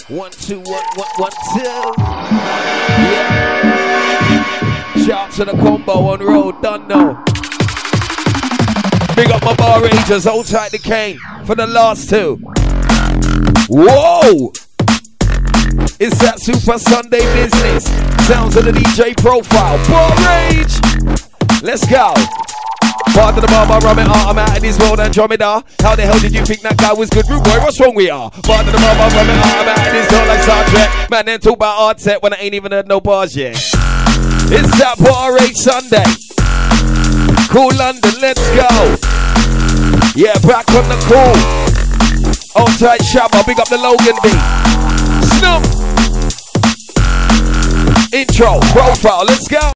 1, 2, 1, 1, 1, 2. Yeah. Shout to the combo on road, done now. Big up my bar rangers, hold tight the cane for the last two. Whoa! It's that Super Sunday business. Sounds of the DJ profile. Bar rage! Let's go. Part of the bar, rum it out. I'm out of this world, Andromeda. How the hell did you think that guy was good? Rude boy, what's wrong with ya? Part of the bar, rum it out. I'm out of this world like Star Trek. Man, then talk about art set when I ain't even heard no bars yet. It's that Bar Rage Sunday. Cool London, let's go. Yeah, back on the cool. Hold tight Shabba, big up the Logan B. Snoop. Intro, profile, let's go.